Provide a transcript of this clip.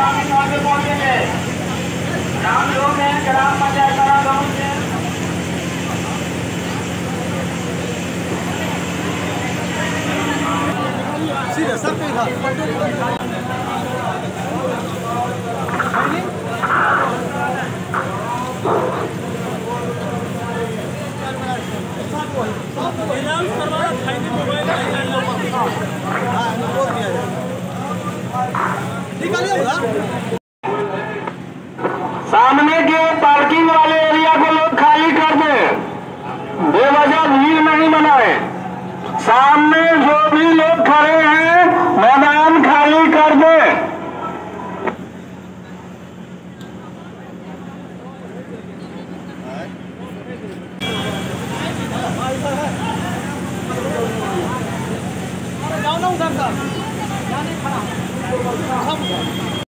ग्रामीण आगे पहुंचेंगे। ग्राम लोग हैं ग्राम पंचायत गाँव से। सीधे सर पे था। सामने के पार्किंग वाले एरिया को लोग खाली कर दें, बेवजह भीड़ नहीं बनाए। सामने जो भी लोग खड़े हैं मैदान खाली कर दें। जाओ ना उधर का, जाने खड़ा।